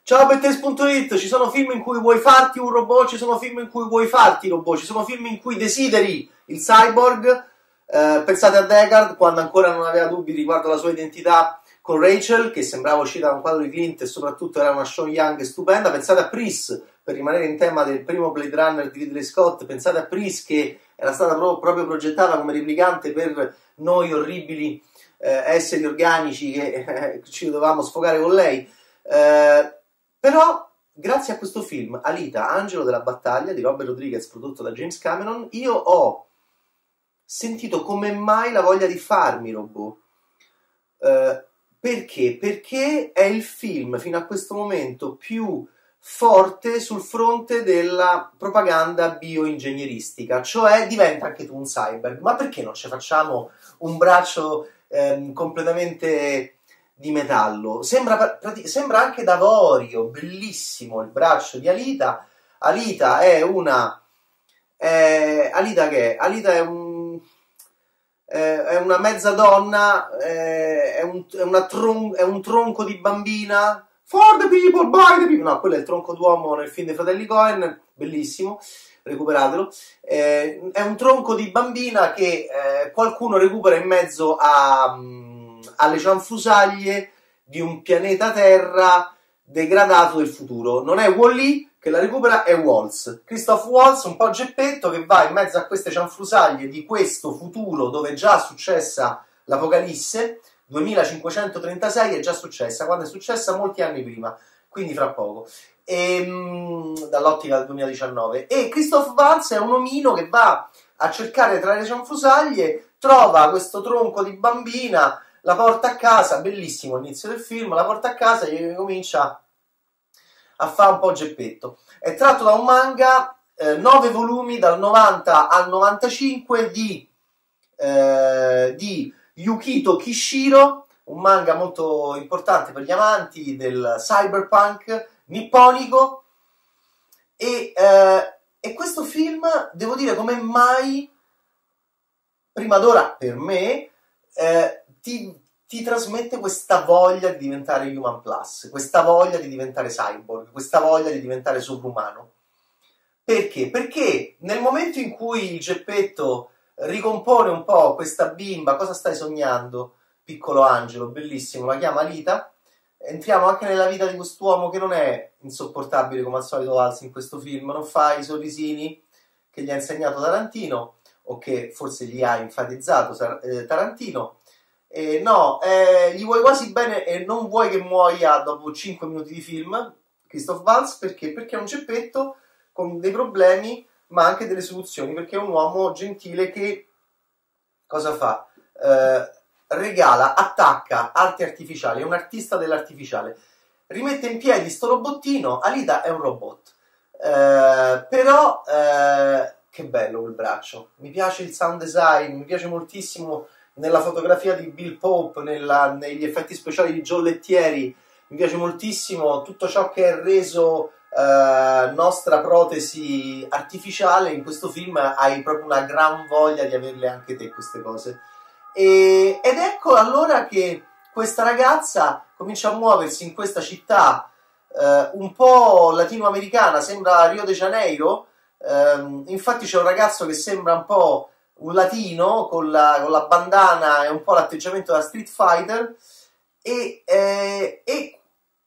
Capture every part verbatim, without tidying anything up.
Ciao Bettes punto it, ci sono film in cui vuoi farti un robot, ci sono film in cui vuoi farti i robot, ci sono film in cui desideri il cyborg. Eh, pensate a Deckard, quando ancora non aveva dubbi riguardo alla sua identità con Rachel, che sembrava uscita da un quadro di Clint e soprattutto era una Sean Young stupenda. Pensate a Pris, per rimanere in tema del primo Blade Runner di Ridley Scott, pensate a Pris che era stata pro proprio progettata come replicante per noi orribili eh, esseri organici che eh, ci dovevamo sfogare con lei. Eh, Però, grazie a questo film, Alita, Angelo della battaglia, di Robert Rodriguez, prodotto da James Cameron, io ho sentito come mai la voglia di farmi robot. Eh, perché? Perché è il film, fino a questo momento, più forte sul fronte della propaganda bioingegneristica, cioè diventa anche tu un cyborg. Ma perché non ci facciamo un braccio ehm, completamente di metallo? Sembra, sembra anche d'avorio, bellissimo il braccio di Alita. Alita è una è, Alita che è? Alita è un è, è una mezza donna, è, è, un, è, una tron, è un tronco di bambina. For the people, by the people. No, quello è il tronco d'uomo nel film dei fratelli Coen, bellissimo, recuperatelo. Eh, è un tronco di bambina che eh, qualcuno recupera in mezzo a alle cianfrusaglie di un pianeta Terra degradato del futuro. Non è Wall-E che la recupera, è Waltz. Christoph Waltz, un po' geppetto, che va in mezzo a queste cianfrusaglie di questo futuro dove è già successa l'Apocalisse. duemilacinquecentotrentasei è già successa, quando è successa molti anni prima, quindi fra poco, e, dall'ottica del duemiladiciannove. E Christoph Waltz è un omino che va a cercare tra le cianfrusaglie, trova questo tronco di bambina, la porta a casa, bellissimo all'inizio del film, la porta a casa e comincia a fare un po' geppetto. È tratto da un manga, eh, nove volumi dal novanta al novantacinque di, eh, di Yukito Kishiro, un manga molto importante per gli amanti del cyberpunk nipponico. E, eh, e questo film, devo dire, come mai, prima d'ora per me, eh, Ti, ti trasmette questa voglia di diventare Human Plus, questa voglia di diventare cyborg, questa voglia di diventare sovrumano. Perché? Perché nel momento in cui il geppetto ricompone un po' questa bimba, cosa stai sognando, piccolo angelo, bellissimo, la chiama Alita, entriamo anche nella vita di quest'uomo che non è insopportabile come al solito Valls in questo film, non fa i sorrisini che gli ha insegnato Tarantino, o che forse gli ha enfatizzato eh, Tarantino. Eh, no, eh, gli vuoi quasi bene e non vuoi che muoia dopo cinque minuti di film, Christoph Waltz, perché? Perché è un geppetto con dei problemi ma anche delle soluzioni, perché è un uomo gentile che cosa fa? Eh, regala, attacca arti artificiali, è un artista dell'artificiale, rimette in piedi sto robottino. Alita è un robot, eh, però eh, che bello quel braccio, mi piace il sound design, mi piace moltissimo nella fotografia di Bill Pope, nella, negli effetti speciali di John Lettieri, mi piace moltissimo tutto ciò che è reso eh, nostra protesi artificiale. In questo film hai proprio una gran voglia di averle anche te queste cose. E, ed ecco allora che questa ragazza comincia a muoversi in questa città eh, un po' latinoamericana, sembra Rio de Janeiro, eh, infatti c'è un ragazzo che sembra un po' un latino con la, con la bandana e un po' l'atteggiamento da Street Fighter, e, eh, e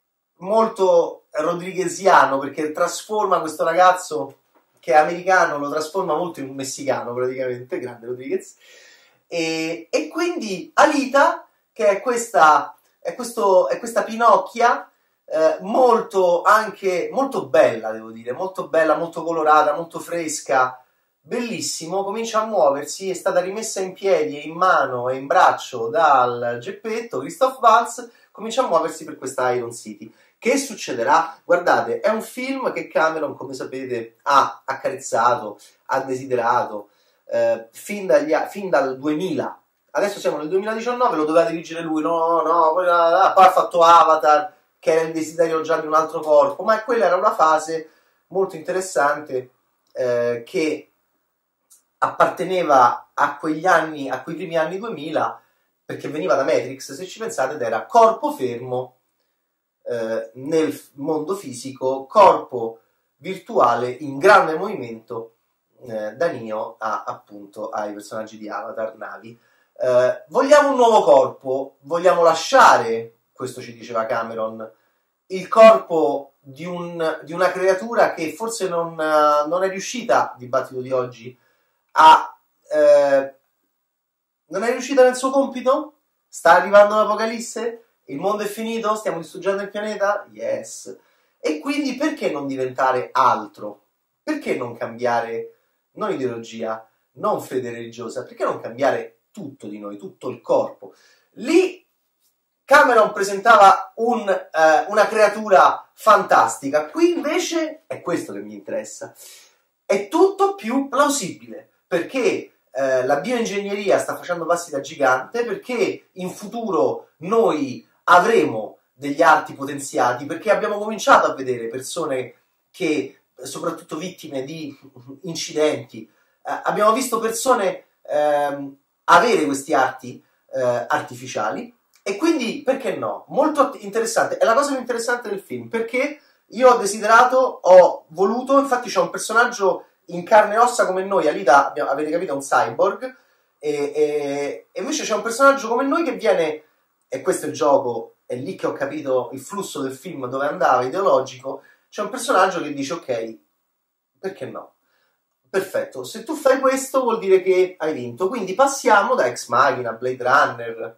molto rodrigueziano, perché trasforma questo ragazzo che è americano, lo trasforma molto in un messicano praticamente, grande Rodriguez. E, e quindi Alita, che è questa, è questo, è questa Pinocchia, eh, molto anche molto bella, devo dire, molto bella, molto colorata, molto fresca, bellissimo, comincia a muoversi, è stata rimessa in piedi e in mano e in braccio dal geppetto Christoph Waltz, comincia a muoversi per questa Iron City. Che succederà? Guardate, è un film che Cameron, come sapete, ha accarezzato, ha desiderato eh, fin, dagli, fin dal duemila. Adesso siamo nel duemiladiciannove, lo doveva dirigere lui, no, no, poi, poi ha fatto Avatar, che era il desiderio già di un altro corpo, ma quella era una fase molto interessante eh, che apparteneva a quegli anni, a quei primi anni duemila, perché veniva da Matrix, se ci pensate, ed era corpo fermo, eh, nel mondo fisico, corpo virtuale in grande movimento, eh, da Neo a, appunto ai personaggi di Avatar, navi. Eh, vogliamo un nuovo corpo, vogliamo lasciare, questo ci diceva Cameron, il corpo di, un, di una creatura che forse non, uh, non è riuscita, dibattito di oggi, a... Eh, non è riuscita nel suo compito? Sta arrivando l'Apocalisse? Il mondo è finito? Stiamo distruggendo il pianeta? Yes. E quindi perché non diventare altro? Perché non cambiare, non ideologia, non fede religiosa? Perché non cambiare tutto di noi, tutto il corpo? Lì Cameron presentava un, eh, una creatura fantastica, qui invece è questo che mi interessa. È tutto più plausibile, perché eh, la bioingegneria sta facendo passi da gigante, perché in futuro noi avremo degli arti potenziati, perché abbiamo cominciato a vedere persone che, soprattutto vittime di incidenti, eh, abbiamo visto persone eh, avere questi arti eh, artificiali, e quindi perché no? Molto interessante, è la cosa più interessante del film, perché io ho desiderato, ho voluto, infatti c'è un personaggio in carne e ossa come noi, Alita, avete capito, è un cyborg, e, e, e invece c'è un personaggio come noi che viene, e questo è il gioco, è lì che ho capito il flusso del film, dove andava, ideologico, c'è un personaggio che dice ok, perché no? Perfetto, se tu fai questo vuol dire che hai vinto, quindi passiamo da Ex Machina, Blade Runner,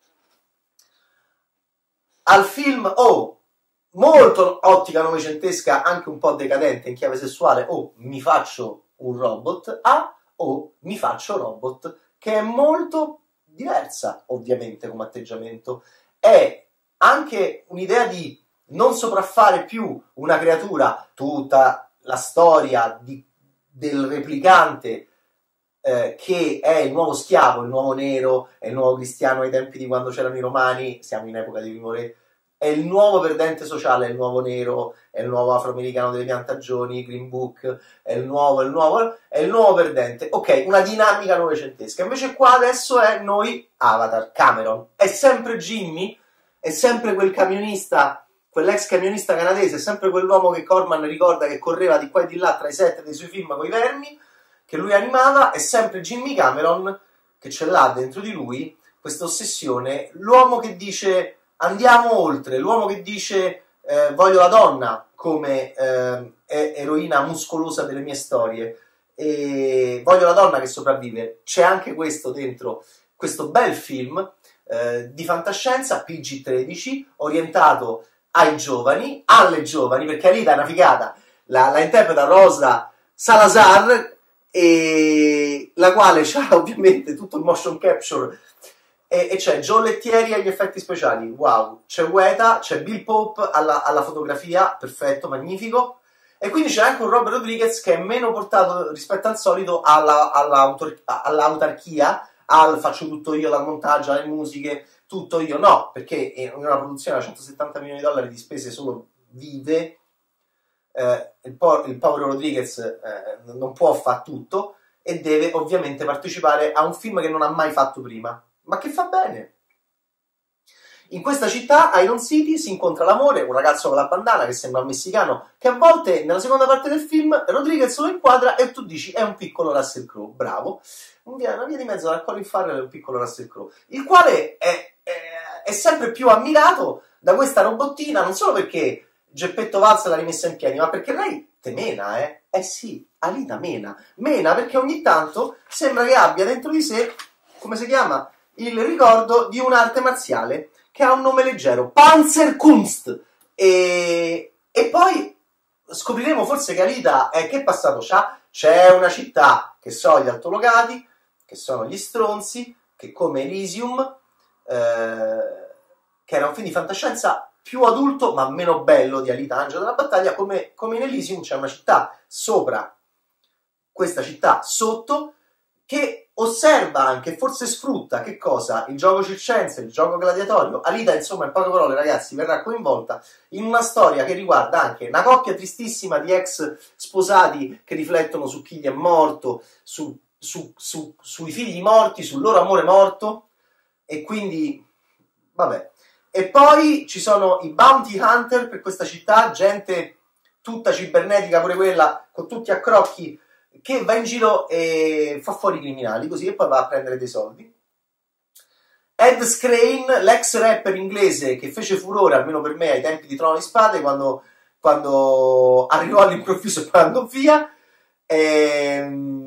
al film, oh, molto ottica novecentesca, anche un po' decadente in chiave sessuale, o oh, mi faccio un robot, a o oh, mi faccio robot, che è molto diversa, ovviamente, come atteggiamento. È anche un'idea di non sopraffare più una creatura, tutta la storia di, del replicante eh, che è il nuovo schiavo, il nuovo nero, è il nuovo cristiano ai tempi di quando c'erano i romani, siamo in epoca di Primo Re, è il nuovo perdente sociale, è il nuovo nero, è il nuovo afroamericano delle piantagioni, Green Book, è il nuovo, è il nuovo, è il nuovo perdente. Ok, una dinamica novecentesca. Invece qua adesso è noi, Avatar, Cameron. È sempre Jimmy, è sempre quel camionista, quell'ex camionista canadese, è sempre quell'uomo che Corman ricorda che correva di qua e di là tra i set dei suoi film con i vermi, che lui animava, è sempre Jimmy Cameron, che ce l'ha dentro di lui, questa ossessione, l'uomo che dice andiamo oltre, l'uomo che dice eh, voglio la donna come eh, eroina muscolosa delle mie storie, e voglio la donna che sopravvive. C'è anche questo dentro, questo bel film eh, di fantascienza P G tredici, orientato ai giovani, alle giovani, perché Alita è una figata, la, la interpreta Rosa Salazar, e la quale ha ovviamente tutto il motion capture, e, e c'è John Lettieri agli effetti speciali, wow, c'è Weta, c'è Bill Pope alla, alla fotografia, perfetto, magnifico, e quindi c'è anche un Robert Rodriguez che è meno portato rispetto al solito alla, alla all'autarchia, al faccio tutto io, dal montaggio alle musiche, tutto io, no, perché in una produzione da centosettanta milioni di dollari di spese solo vive, eh, il, po il povero Rodriguez eh, non può fare tutto e deve ovviamente partecipare a un film che non ha mai fatto prima, ma che fa bene. In questa città, Iron City, si incontra l'amore, un ragazzo con la bandana che sembra un messicano, che a volte nella seconda parte del film Rodriguez lo inquadra e tu dici è un piccolo Russell Crowe, bravo, una via di mezzo tra Colin Farrell e un piccolo Russell Crowe, il quale è, è, è sempre più ammirato da questa robottina, non solo perché Geppetto Valsa l'ha rimessa in piedi, ma perché lei te mena, eh? Eh sì, Alita mena. Mena perché ogni tanto sembra che abbia dentro di sé, come si chiama, il ricordo di un'arte marziale che ha un nome leggero, Panzerkunst. E, e poi scopriremo forse che Alita, eh, che passato c'ha? C'è una città che so gli altolocati, che sono gli stronzi, che come Elysium, eh, che era un film di fantascienza più adulto ma meno bello di Alita Angelo della Battaglia, come, come in Elysium c'è una città sopra questa città sotto che osserva anche, forse sfrutta, che cosa? Il gioco circense, il gioco gladiatorio. Alita, insomma, in poche parole, ragazzi, verrà coinvolta in una storia che riguarda anche una coppia tristissima di ex sposati che riflettono su chi gli è morto, su, su, su, sui figli morti, sul loro amore morto, e quindi, vabbè. E poi ci sono i bounty hunter per questa città, gente tutta cibernetica, pure quella, con tutti a crocchi, che va in giro e fa fuori i criminali, così, e poi va a prendere dei soldi. Ed Skrein, l'ex rapper inglese che fece furore, almeno per me, ai tempi di Trono di Spade, quando, quando arrivò all'improvviso e poi andò via, è,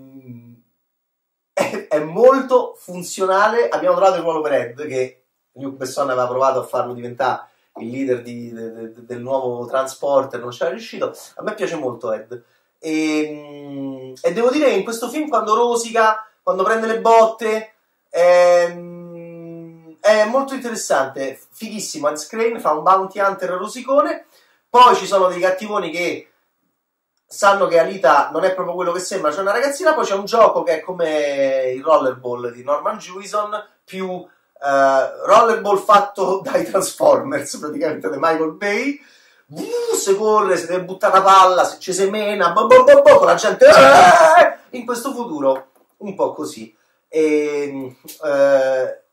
è, è molto funzionale. Abbiamo trovato il ruolo per Ed, che Luc Besson aveva provato a farlo diventare il leader di, de, de, del nuovo Transporter, non c'era riuscito. A me piace molto Ed. E, e devo dire che in questo film, quando rosica, quando prende le botte, è, è molto interessante, fighissimo. Ed Skrein fa un bounty hunter rosicone. Poi ci sono dei cattivoni che sanno che Alita non è proprio quello che sembra, c'è una ragazzina. Poi c'è un gioco che è come il Rollerball di Norman Jewison, più uh, Rollerball fatto dai Transformers, praticamente, da Michael Bay. Uh, se corre, se deve buttare una palla, se ci semena, bo bo bo bo, con la gente eh! in questo futuro un po' così. E, eh,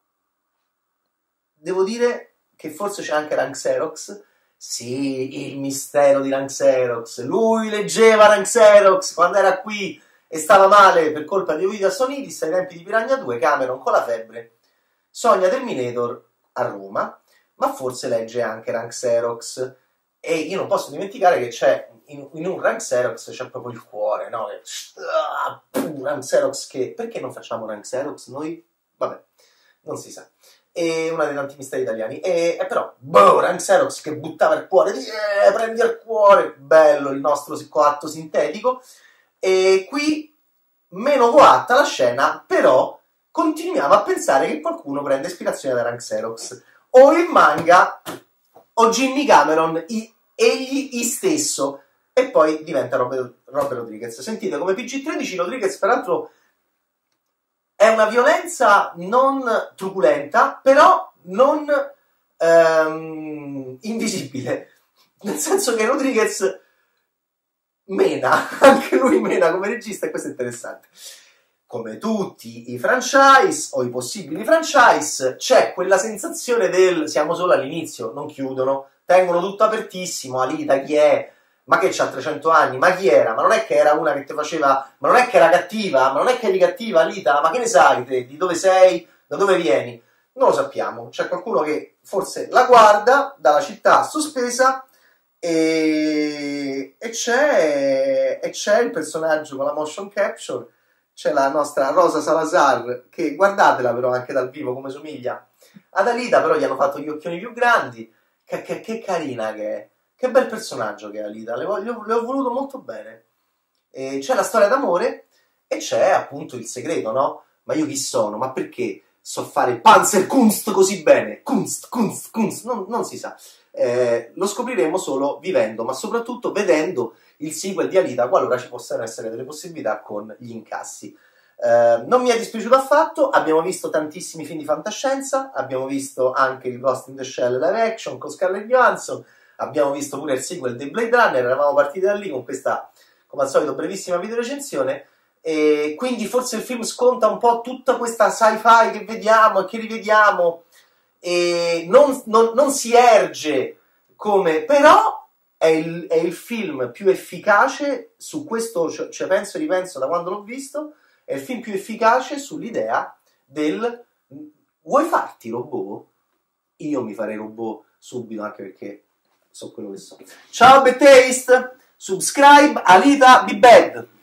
devo dire che forse c'è anche Rank Xerox. Sì, il mistero di Rank Xerox. Lui leggeva Rank Xerox quando era qui e stava male per colpa di Ovidio Assonidis ai tempi di Piranha due. Cameron con la febbre sogna Terminator a Roma, ma forse legge anche Rank Xerox. E io non posso dimenticare che c'è in, in un Rank Xerox c'è proprio il cuore, no? Uh, Rank Xerox che... Perché non facciamo Rank Xerox noi? Vabbè, non si sa. È uno dei tanti misteri italiani. E, e però, boh, Rank Xerox che buttava il cuore, eh, prendi il cuore, bello il nostro coatto sintetico. E qui, meno coatta la scena, però continuiamo a pensare che qualcuno prende ispirazione da Rank Xerox. O il manga, o Jimmy Cameron, i, egli stesso, e poi diventa Robert, Robert Rodriguez. Sentite, come P G tredici Rodriguez, peraltro, è una violenza non truculenta, però non ehm, invisibile. Nel senso che Rodriguez mena, anche lui mena come regista, e questo è interessante. Come tutti i franchise, o i possibili franchise, c'è quella sensazione del siamo solo all'inizio, non chiudono, tengono tutto apertissimo. Alita chi è? Ma che c'ha trecento anni? Ma chi era? Ma non è che era una che ti faceva... Ma non è che era cattiva? Ma non è che eri cattiva, Alita? Ma che ne sai te? Di dove sei? Da dove vieni? Non lo sappiamo. C'è qualcuno che forse la guarda dalla città sospesa e, e c'è e c'è il personaggio con la motion capture. C'è la nostra Rosa Salazar, che guardatela però anche dal vivo come somiglia ad Alita, però gli hanno fatto gli occhioni più grandi. Che, che, che carina che è. Che bel personaggio che è Alita, le, voglio, le ho voluto molto bene. E c'è la storia d'amore e c'è appunto il segreto, no? Ma io chi sono? Ma perché so fare Panzerkunst così bene? Kunst, Kunst, Kunst, non, non si sa. Eh, lo scopriremo solo vivendo, ma soprattutto vedendo il sequel di Alita, qualora ci possano essere delle possibilità con gli incassi. Eh, non mi è dispiaciuto affatto, abbiamo visto tantissimi film di fantascienza, abbiamo visto anche il Ghost in the Shell live action con Scarlett Johansson, abbiamo visto pure il sequel di Blade Runner, eravamo partiti da lì con questa, come al solito, brevissima videorecensione, e quindi forse il film sconta un po' tutta questa sci-fi che vediamo e che rivediamo, e non, non, non si erge come... però è il, è il film più efficace su questo, ci cioè, penso e ripenso da quando l'ho visto, è il film più efficace sull'idea del vuoi farti robot? Io mi farei robot subito, anche perché so quello che so. Ciao Bad Taste, subscribe, Alita, be bad.